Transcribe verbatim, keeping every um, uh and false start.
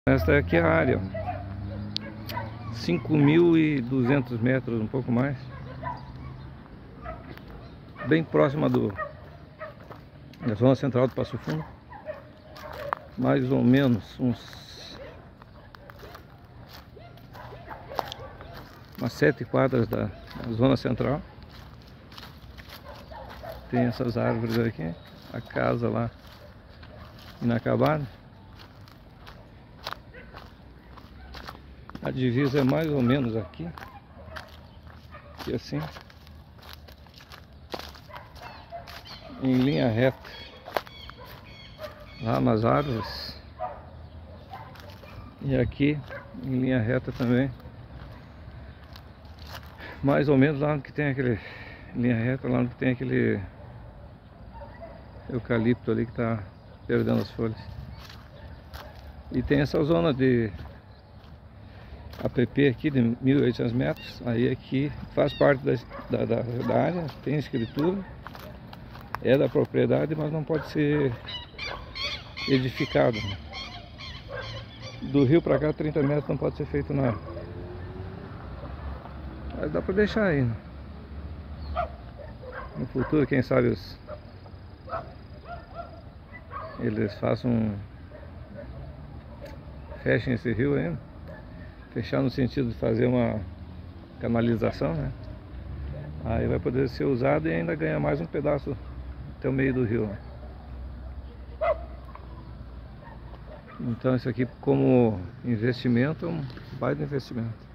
Esta aqui é a área, cinco mil e duzentos metros, um pouco mais, bem próxima do, da zona central do Passo Fundo, mais ou menos uns umas sete quadras da, da zona central. Tem essas árvores aqui, a casa lá inacabada. A divisa é mais ou menos aqui, e assim, em linha reta, lá nas árvores, e aqui em linha reta também, mais ou menos lá onde que tem aquele, linha reta, lá onde tem aquele eucalipto ali que está perdendo as folhas. E tem essa zona de A P P aqui de mil e oitocentos metros, aí aqui faz parte da, da, da, da área, tem escritura, é da propriedade, mas não pode ser edificado. Do rio para cá, trinta metros, não pode ser feito nada. Mas dá para deixar aí, né? No futuro, quem sabe os, eles façam, fechem esse rio aí, fechar no sentido de fazer uma canalização, né? Aí vai poder ser usado e ainda ganhar mais um pedaço até o meio do rio. Então isso aqui, como investimento, é um baita investimento.